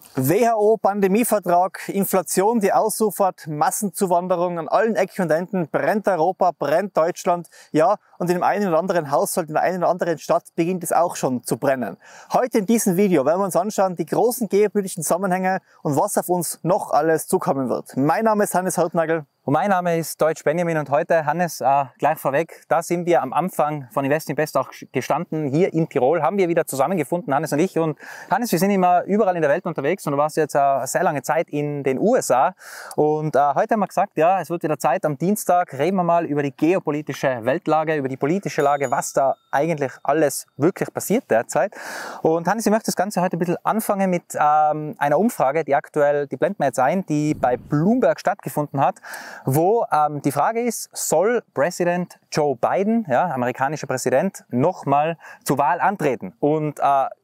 WHO-Pandemievertrag, Inflation, die ausufert, Massenzuwanderung an allen Ecken und Enden, brennt Europa, brennt Deutschland, ja, und in dem einen oder anderen Haushalt, in der einen oder anderen Stadt beginnt es auch schon zu brennen. Heute in diesem Video werden wir uns anschauen, die großen geopolitischen Zusammenhänge und was auf uns noch alles zukommen wird. Mein Name ist Hannes Hautnagel. Und mein Name ist Deutsch Benjamin und heute, Hannes, gleich vorweg, da sind wir am Anfang von Invest in Best auch gestanden. Hier in Tirol haben wir wieder zusammengefunden, Hannes und ich. Und Hannes, wir sind immer überall in der Welt unterwegs und du warst jetzt eine sehr lange Zeit in den USA. Und heute haben wir gesagt, ja, es wird wieder Zeit, am Dienstag reden wir mal über die geopolitische Weltlage, über die politische Lage, was da eigentlich alles wirklich passiert derzeit. Und Hannes, ich möchte das Ganze heute ein bisschen anfangen mit einer Umfrage, die blenden wir jetzt ein, die bei Bloomberg stattgefunden hat, wo die Frage ist, soll Präsident Joe Biden, ja, amerikanischer Präsident, nochmal zur Wahl antreten? Und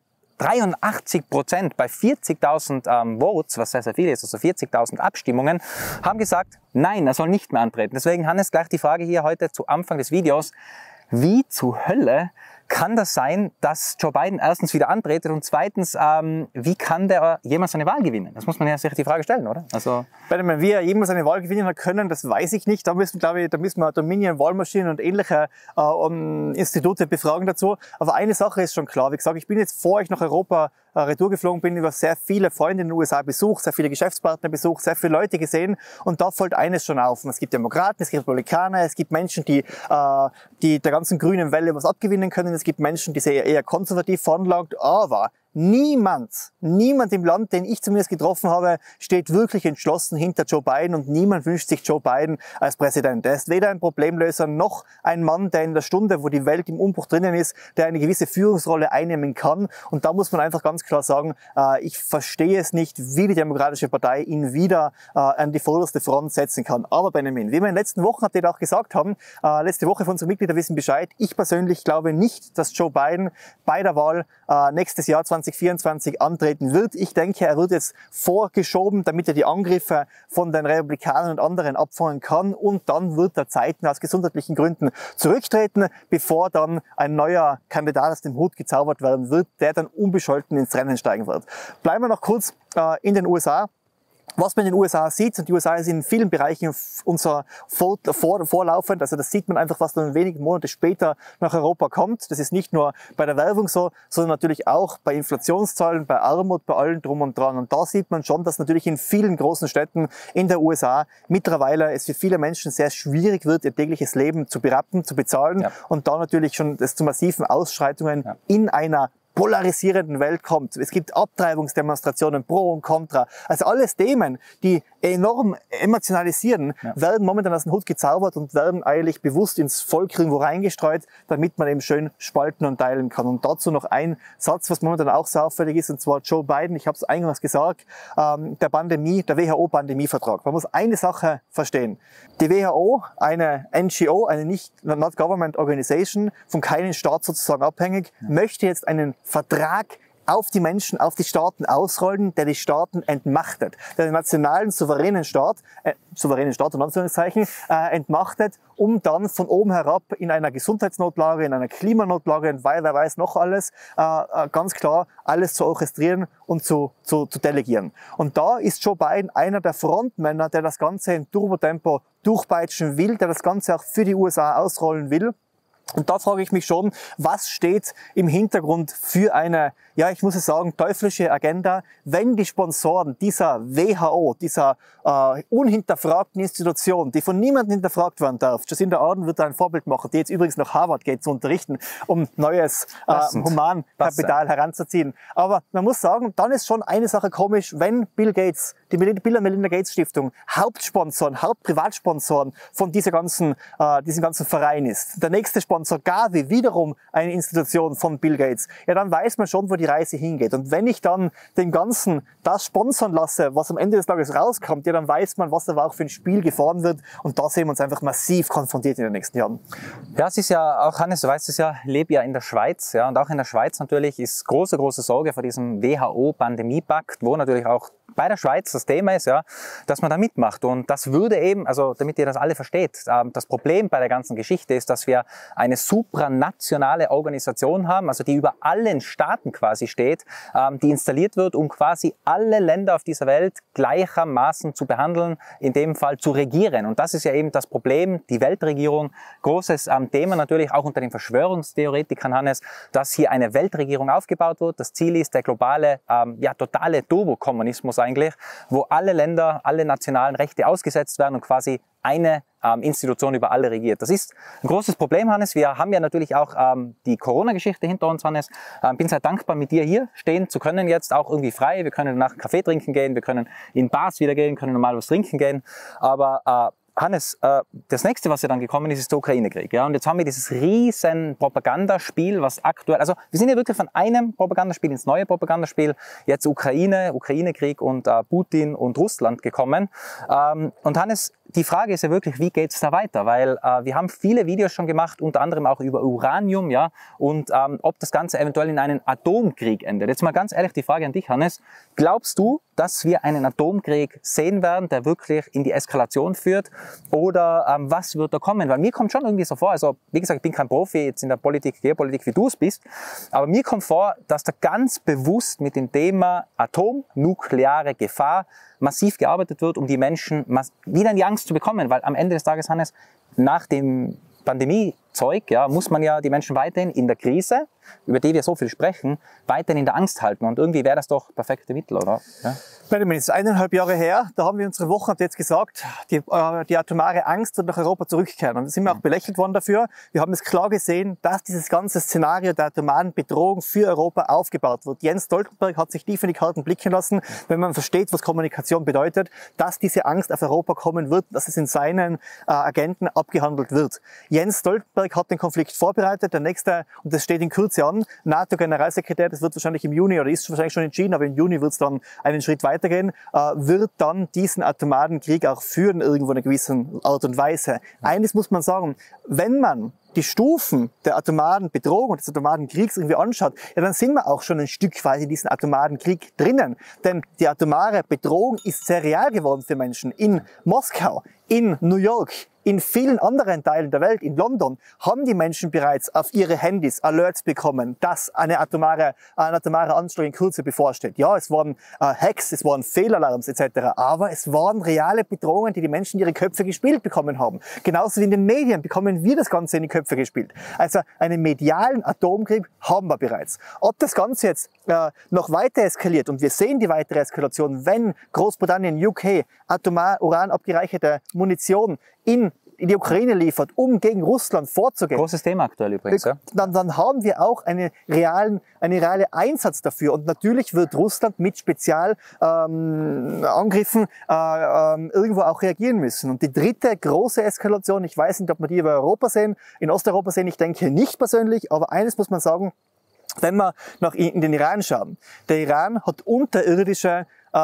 83% bei 40.000 Votes, was sehr, sehr viel ist, also 40.000 Abstimmungen, haben gesagt, nein, er soll nicht mehr antreten. Deswegen, Hannes, gleich die Frage hier heute zu Anfang des Videos, wie zur Hölle kann das sein, dass Joe Biden erstens wieder antretet und zweitens, wie kann der jemals eine Wahl gewinnen? Das muss man ja sich die Frage stellen, oder? Also wie er jemals eine Wahl gewinnen können, das weiß ich nicht. Da müssen wir Dominion Wahlmaschinen und ähnliche Institute befragen dazu. Aber eine Sache ist schon klar. Wie gesagt, ich bin jetzt vor euch nach Europa retour geflogen, bin über sehr viele Freunde in den USA besucht, sehr viele Geschäftspartner besucht, sehr viele Leute gesehen und da fällt eines schon auf. Es gibt Demokraten, es gibt Republikaner, es gibt Menschen, die der ganzen grünen Welle was abgewinnen können, es gibt Menschen, die sehr eher konservativ veranlagt, aber niemand im Land, den ich zumindest getroffen habe, steht wirklich entschlossen hinter Joe Biden und niemand wünscht sich Joe Biden als Präsident. Er ist weder ein Problemlöser noch ein Mann, der in der Stunde, wo die Welt im Umbruch drinnen ist, der eine gewisse Führungsrolle einnehmen kann. Und da muss man einfach ganz klar sagen, ich verstehe es nicht, wie die Demokratische Partei ihn wieder an die vorderste Front setzen kann. Aber Benjamin, wie wir in den letzten Wochen auch gesagt haben, letzte Woche von unseren Mitgliedern wissen Bescheid, ich persönlich glaube nicht, dass Joe Biden bei der Wahl nächstes Jahr 2024 antreten wird. Ich denke, er wird jetzt vorgeschoben, damit er die Angriffe von den Republikanern und anderen abfangen kann und dann wird er zeitnah aus gesundheitlichen Gründen zurücktreten, bevor dann ein neuer Kandidat aus dem Hut gezaubert werden wird, der dann unbescholten ins Rennen steigen wird. Bleiben wir noch kurz in den USA. Was man in den USA sieht, und die USA ist in vielen Bereichen unser vorlaufend, also das sieht man einfach, was dann wenige Monate später nach Europa kommt. Das ist nicht nur bei der Werbung so, sondern natürlich auch bei Inflationszahlen, bei Armut, bei allem drum und dran. Und da sieht man schon, dass natürlich in vielen großen Städten in der USA mittlerweile es für viele Menschen sehr schwierig wird, ihr tägliches Leben zu berappen, zu bezahlen und da natürlich schon es zu massiven Ausschreitungen in einer polarisierenden Welt kommt. Es gibt Abtreibungsdemonstrationen pro und contra. Also alles Themen, die enorm emotionalisieren, werden momentan aus dem Hut gezaubert und werden eigentlich bewusst ins Volk irgendwo reingestreut, damit man eben schön spalten und teilen kann. Und dazu noch ein Satz, was momentan auch sehr auffällig ist, und zwar Joe Biden, ich habe es eingangs gesagt, der WHO-Pandemievertrag. Man muss eine Sache verstehen. Die WHO, eine NGO, eine Not-Government Organization, von keinem Staat sozusagen abhängig, möchte jetzt einen Vertrag auf die Menschen, auf die Staaten ausrollen, der die Staaten entmachtet, der den nationalen souveränen Staat in Anführungszeichen, entmachtet, um dann von oben herab in einer Gesundheitsnotlage, in einer Klimanotlage und wer weiß noch alles, ganz klar alles zu orchestrieren und zu delegieren. Und da ist Joe Biden einer der Frontmänner, der das Ganze in Turbotempo durchpeitschen will, der das Ganze auch für die USA ausrollen will. Und da frage ich mich schon, was steht im Hintergrund für eine, ja, ich muss es sagen, teuflische Agenda, wenn die Sponsoren dieser WHO, dieser unhinterfragten Institution, die von niemandem hinterfragt werden darf, Jacinda Ardern wird da ein Vorbild machen, die jetzt übrigens nach Harvard geht zu unterrichten, um neues Humankapital heranzuziehen. Aber man muss sagen, dann ist schon eine Sache komisch, wenn Bill Gates, die Bill und Melinda Gates Stiftung, Hauptprivatsponsoren von diesem ganzen Verein ist. Der nächste Sponsor Gavi, wiederum eine Institution von Bill Gates. Ja, dann weiß man schon, wo die Reise hingeht. Und wenn ich dann dem Ganzen das sponsern lasse, was am Ende des Tages rauskommt, ja, dann weiß man, was aber auch für ein Spiel gefahren wird. Und da sehen wir uns einfach massiv konfrontiert in den nächsten Jahren. Ja, es ist ja auch, Hannes, du weißt es ja, ich lebe ja in der Schweiz. Ja, und auch in der Schweiz natürlich ist große Sorge vor diesem WHO-Pandemie-Pakt, wo natürlich auch bei der Schweiz das Thema ist, ja, dass man da mitmacht. Und das würde eben, also damit ihr das alle versteht, das Problem bei der ganzen Geschichte ist, dass wir eine supranationale Organisation haben, also die über allen Staaten quasi steht, die installiert wird, um quasi alle Länder auf dieser Welt gleichermaßen zu behandeln, in dem Fall zu regieren. Und das ist ja eben das Problem, die Weltregierung. Großes Thema natürlich auch unter den Verschwörungstheoretikern, Hannes, dass hier eine Weltregierung aufgebaut wird. Das Ziel ist der globale, totale Turbokommunismus eigentlich, wo alle Länder, alle nationalen Rechte ausgesetzt werden und quasi eine Institution über alle regiert. Das ist ein großes Problem, Hannes. Wir haben ja natürlich auch die Corona-Geschichte hinter uns, Hannes. Bin sehr dankbar, mit dir hier stehen zu können, jetzt auch irgendwie frei. Wir können danach Kaffee trinken gehen, wir können in Bars wieder gehen, können normal was trinken gehen. Aber Hannes, das nächste, was ja dann gekommen ist, ist der Ukraine-Krieg. Ja? Und jetzt haben wir dieses riesen Propagandaspiel, was aktuell, also wir sind ja wirklich von einem Propagandaspiel ins neue Propagandaspiel, jetzt Ukraine-Krieg und Putin und Russland gekommen. Und Hannes, die Frage ist ja wirklich, wie geht's da weiter? Weil wir haben viele Videos schon gemacht, unter anderem auch über Uranium, ja, und ob das Ganze eventuell in einen Atomkrieg endet. Jetzt mal ganz ehrlich die Frage an dich, Hannes. Glaubst du, dass wir einen Atomkrieg sehen werden, der wirklich in die Eskalation führt? Oder was wird da kommen? Weil mir kommt schon irgendwie so vor, also wie gesagt, ich bin kein Profi jetzt in der Politik, Geopolitik, wie du es bist, aber mir kommt vor, dass da ganz bewusst mit dem Thema atomnukleare Gefahr massiv gearbeitet wird, um die Menschen wieder in die Angst zu bekommen. Weil am Ende des Tages, Hannes, nach dem Pandemiezeug, ja, muss man ja die Menschen weiterhin in der Krise, über die wir so viel sprechen, weiterhin in der Angst halten. Und irgendwie wäre das doch perfekte Mittel, oder? Ja. Benjamin, es ist 1,5 Jahre her, da haben wir unsere Woche jetzt gesagt, die atomare Angst wird nach Europa zurückkehren. Und da sind wir auch belächelt worden dafür. Wir haben es klar gesehen, dass dieses ganze Szenario der atomaren Bedrohung für Europa aufgebaut wird. Jens Stoltenberg hat sich tief in die Karten blicken lassen, wenn man versteht, was Kommunikation bedeutet, dass diese Angst auf Europa kommen wird, dass es in seinen Agenten abgehandelt wird. Jens Stoltenberg hat den Konflikt vorbereitet. Der nächste, und das steht in Kürze an, NATO-Generalsekretär, das wird wahrscheinlich im Juni oder ist wahrscheinlich schon entschieden, aber im Juni wird es dann einen Schritt weitergehen, wird dann diesen atomaren Krieg auch führen, irgendwo in einer gewissen Art und Weise. Eines muss man sagen, wenn man die Stufen der atomaren Bedrohung und des atomaren Kriegs irgendwie anschaut, ja, dann sind wir auch schon ein Stück weit in diesem atomaren Krieg drinnen. Denn die atomare Bedrohung ist sehr real geworden für Menschen. In Moskau, in New York, in vielen anderen Teilen der Welt, in London, haben die Menschen bereits auf ihre Handys Alerts bekommen, dass ein atomare Anschlag in Kürze bevorsteht. Ja, es waren Hacks, es waren Fehlalarms etc., aber es waren reale Bedrohungen, die die Menschen in ihre Köpfe gespielt bekommen haben. Genauso wie in den Medien bekommen wir das Ganze in die Köpfe gespielt. Also einen medialen Atomkrieg haben wir bereits. Ob das Ganze jetzt noch weiter eskaliert, und wir sehen die weitere Eskalation, wenn Großbritannien, UK, atomar Uran abgereicherte Munition in die Ukraine liefert, um gegen Russland vorzugehen. Großes Thema aktuell übrigens. Ja? Dann haben wir auch eine reale Einsatz dafür. Und natürlich wird Russland mit Spezialangriffen irgendwo auch reagieren müssen. Und die dritte große Eskalation, ich weiß nicht, ob wir die über Europa sehen, in Osteuropa sehen, ich denke nicht persönlich, aber eines muss man sagen, wenn wir in den Iran schauen. Der Iran hat unterirdische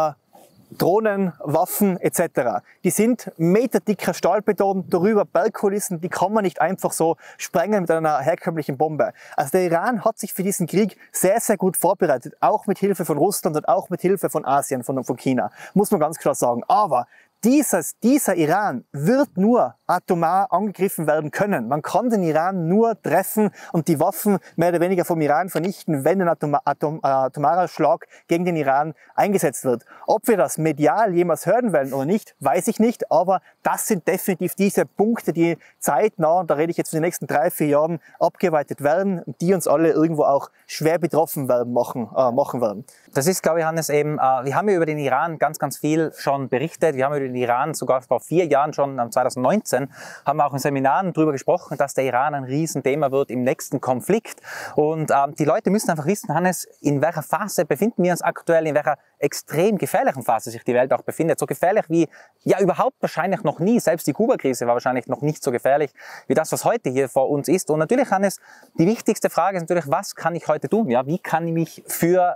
Drohnen, Waffen etc. Die sind meterdicker Stahlbeton, darüber Bergkulissen, die kann man nicht einfach so sprengen mit einer herkömmlichen Bombe. Also der Iran hat sich für diesen Krieg sehr, sehr gut vorbereitet, auch mit Hilfe von Russland und auch mit Hilfe von Asien, von China, muss man ganz klar sagen. Aber dieser Iran wird nur atomar angegriffen werden können. Man kann den Iran nur treffen und die Waffen mehr oder weniger vom Iran vernichten, wenn ein atomarer Schlag gegen den Iran eingesetzt wird. Ob wir das medial jemals hören werden oder nicht, weiß ich nicht, aber das sind definitiv diese Punkte, die zeitnah, und da rede ich jetzt von den nächsten 3-4 Jahren, abgeweitet werden und die uns alle irgendwo auch schwer betroffen machen werden. Das ist, glaube ich, Hannes, eben, wir haben ja über den Iran ganz, ganz viel schon berichtet. Wir haben über den Iran sogar vor 4 Jahren schon, 2019, haben wir auch in Seminaren darüber gesprochen, dass der Iran ein Riesenthema wird im nächsten Konflikt. Und die Leute müssen einfach wissen, Hannes, in welcher Phase befinden wir uns aktuell, in welcher extrem gefährlichen Phase sich die Welt auch befindet. So gefährlich wie, ja, überhaupt wahrscheinlich noch nie. Selbst die Kuba-Krise war wahrscheinlich noch nicht so gefährlich wie das, was heute hier vor uns ist. Und natürlich, Hannes, die wichtigste Frage ist natürlich, was kann ich heute tun? Ja, wie kann ich mich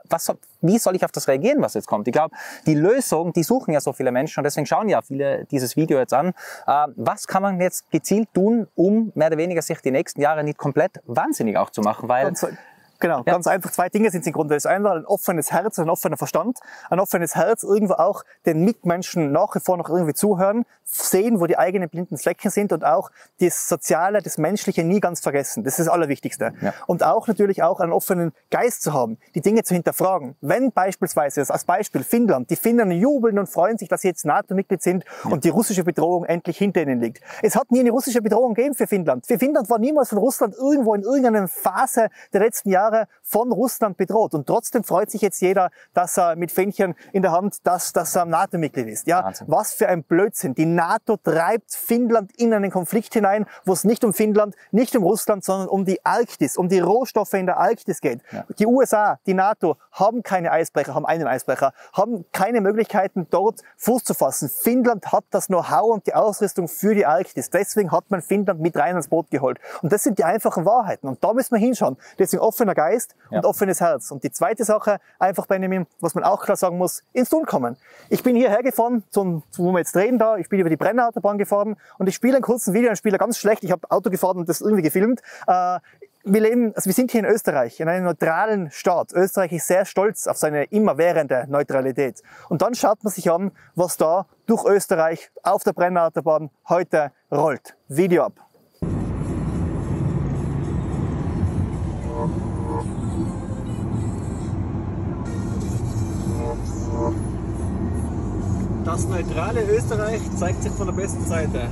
wie soll ich auf das reagieren, was jetzt kommt? Ich glaube, die Lösung, die suchen ja so viele Menschen und deswegen schauen ja viele dieses Video jetzt an. Was kann man jetzt gezielt tun, um mehr oder weniger sich die nächsten Jahre nicht komplett wahnsinnig auch zu machen? Weil Genau, ganz einfach. Zwei Dinge sind es im Grunde. Das eine ein offenes Herz und ein offener Verstand. Ein offenes Herz, irgendwo auch den Mitmenschen nach wie vor noch irgendwie zuhören, sehen, wo die eigenen blinden Flecken sind und auch das Soziale, das Menschliche nie ganz vergessen. Das ist das Allerwichtigste. Ja. Und auch natürlich auch einen offenen Geist zu haben, die Dinge zu hinterfragen. Wenn beispielsweise, als Beispiel Finnland, die Finnen jubeln und freuen sich, dass sie jetzt NATO-Mitglied sind und die russische Bedrohung endlich hinter ihnen liegt. Es hat nie eine russische Bedrohung gegeben für Finnland. Für Finnland war niemals von Russland irgendwo in irgendeiner Phase der letzten Jahre von Russland bedroht. Und trotzdem freut sich jetzt jeder, dass er mit Fähnchen in der Hand, dass er NATO-Mitglied ist. Ja, Wahnsinn. Was für ein Blödsinn. Die NATO treibt Finnland in einen Konflikt hinein, wo es nicht um Finnland, nicht um Russland, sondern um die Arktis, um die Rohstoffe in der Arktis geht. Ja. Die USA, die NATO haben keine Eisbrecher, haben einen Eisbrecher, haben keine Möglichkeiten, dort Fuß zu fassen. Finnland hat das Know-how und die Ausrüstung für die Arktis. Deswegen hat man Finnland mit rein ins Boot geholt. Und das sind die einfachen Wahrheiten. Und da müssen wir hinschauen. Deswegen offener Geist und offenes Herz. Und die zweite Sache, einfach Benjamin, was man auch klar sagen muss, ins Tun kommen. Ich bin hierher gefahren, wo wir jetzt reden da, ich bin über die Brennerautobahn gefahren und ich spiele einen kurzen Video, ich spiele ganz schlecht, ich habe Auto gefahren und das irgendwie gefilmt. Wir sind hier in Österreich, in einem neutralen Staat. Österreich ist sehr stolz auf seine immerwährende Neutralität. Und dann schaut man sich an, was da durch Österreich auf der Brennerautobahn heute rollt. Video ab. Das neutrale Österreich zeigt sich von der besten Seite.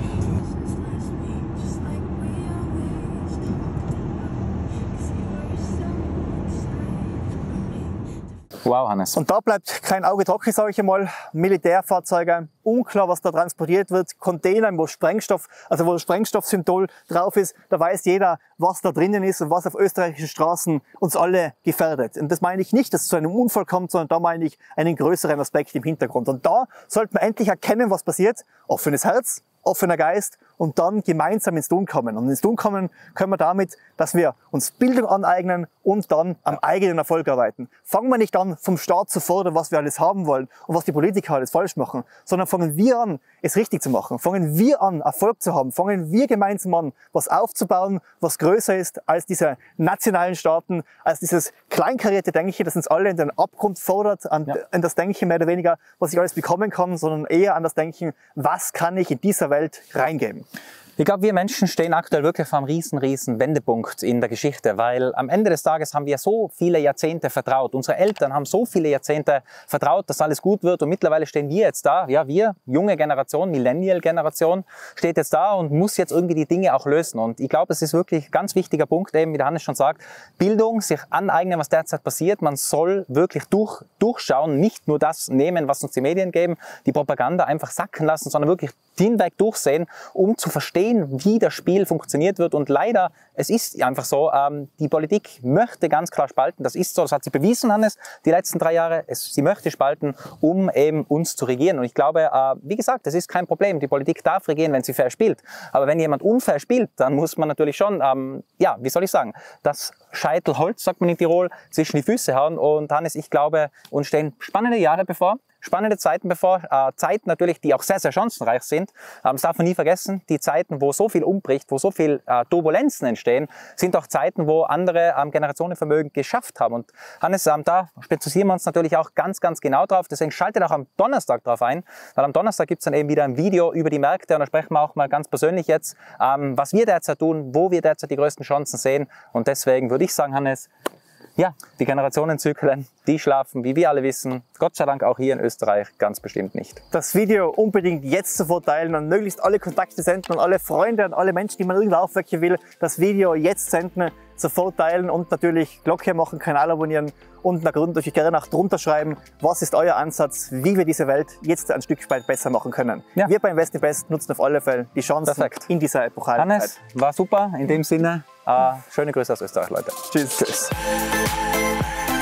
Wow, Hannes. Und da bleibt kein Auge trocken, sage ich einmal. Militärfahrzeuge, unklar, was da transportiert wird. Container, wo Sprengstoff, also wo das Sprengstoffsymbol drauf ist, da weiß jeder, was da drinnen ist und was auf österreichischen Straßen uns alle gefährdet. Und das meine ich nicht, dass es zu einem Unfall kommt, sondern da meine ich einen größeren Aspekt im Hintergrund. Und da sollte man endlich erkennen, was passiert. Offenes Herz, offener Geist und dann gemeinsam ins Tun kommen. Und ins Tun kommen können wir damit, dass wir uns Bildung aneignen und dann am eigenen Erfolg arbeiten. Fangen wir nicht an, vom Staat zu fordern, was wir alles haben wollen und was die Politiker alles falsch machen, sondern fangen wir an, es richtig zu machen. Fangen wir an, Erfolg zu haben. Fangen wir gemeinsam an, was aufzubauen, was größer ist als diese nationalen Staaten, als dieses kleinkarierte Denken, das uns alle in den Abgrund fordert, an das Denken mehr oder weniger, was ich alles bekommen kann, sondern eher an das Denken, was kann ich in dieser Welt reingeben. Ich glaube, wir Menschen stehen aktuell wirklich vor einem riesen Wendepunkt in der Geschichte, weil am Ende des Tages haben wir so viele Jahrzehnte vertraut. Unsere Eltern haben so viele Jahrzehnte vertraut, dass alles gut wird und mittlerweile stehen wir jetzt da, ja, wir, junge Generation, Millennial-Generation, steht jetzt da und muss jetzt irgendwie die Dinge auch lösen. Und ich glaube, es ist wirklich ein ganz wichtiger Punkt, eben wie der Hannes schon sagt, Bildung, sich aneignen, was derzeit passiert. Man soll wirklich durchschauen, nicht nur das nehmen, was uns die Medien geben, die Propaganda einfach sacken lassen, sondern wirklich hinweg durchsehen, um zu verstehen, wie das Spiel funktioniert wird. Und leider, es ist einfach so, die Politik möchte ganz klar spalten. Das ist so, das hat sie bewiesen, Hannes, die letzten 3 Jahre. Sie möchte spalten, um eben uns zu regieren. Und ich glaube, wie gesagt, das ist kein Problem. Die Politik darf regieren, wenn sie fair spielt. Aber wenn jemand unfair spielt, dann muss man natürlich schon, ja, wie soll ich sagen, das Scheitelholz, sagt man in Tirol, zwischen die Füße hauen. Und Hannes, ich glaube, uns stehen spannende Jahre bevor. Spannende Zeiten bevor, Zeiten natürlich, die auch sehr, sehr chancenreich sind. Das darf man nie vergessen, die Zeiten, wo so viel umbricht, wo so viel Turbulenzen entstehen, sind auch Zeiten, wo andere Generationenvermögen geschafft haben. Und Hannes, da spezialisieren wir uns natürlich auch ganz, ganz genau drauf. Deswegen schaltet auch am Donnerstag drauf ein, weil am Donnerstag gibt es dann eben wieder ein Video über die Märkte und da sprechen wir auch mal ganz persönlich jetzt, was wir derzeit tun, wo wir derzeit die größten Chancen sehen. Und deswegen würde ich sagen, Hannes, ja, die Generationenzyklen, die schlafen, wie wir alle wissen, Gott sei Dank auch hier in Österreich ganz bestimmt nicht. Das Video unbedingt jetzt sofort teilen und möglichst alle Kontakte senden und alle Freunde und alle Menschen, die man irgendwo aufwecken will, das Video jetzt senden, sofort teilen und natürlich Glocke machen, Kanal abonnieren und natürlich gerne auch drunter schreiben, was ist euer Ansatz, wie wir diese Welt jetzt ein Stück weit besser machen können. Ja. Wir bei Invest in Best nutzen auf alle Fälle die Chancen in dieser epochalen Hannes, Zeit. War super. In dem Sinne, schöne Grüße aus Österreich, Leute. Tschüss. Tschüss.